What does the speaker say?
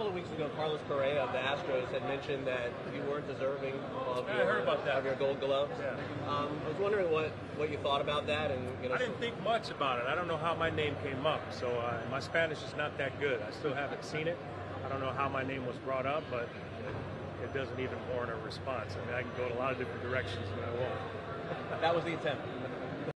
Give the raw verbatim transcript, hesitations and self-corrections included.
couple of weeks ago, Carlos Correa of the Astros had mentioned that you weren't deserving of, Yeah, your, I heard about that. of your Gold Gloves. Yeah. Um, I was wondering what, what you thought about that, and you know. I didn't think much about it. I don't know how my name came up, so uh, my Spanish is not that good. I still haven't seen it. I don't know how my name was brought up, but it, it doesn't even warrant a response. I mean, I can go in a lot of different directions, and I won't. That was the intent.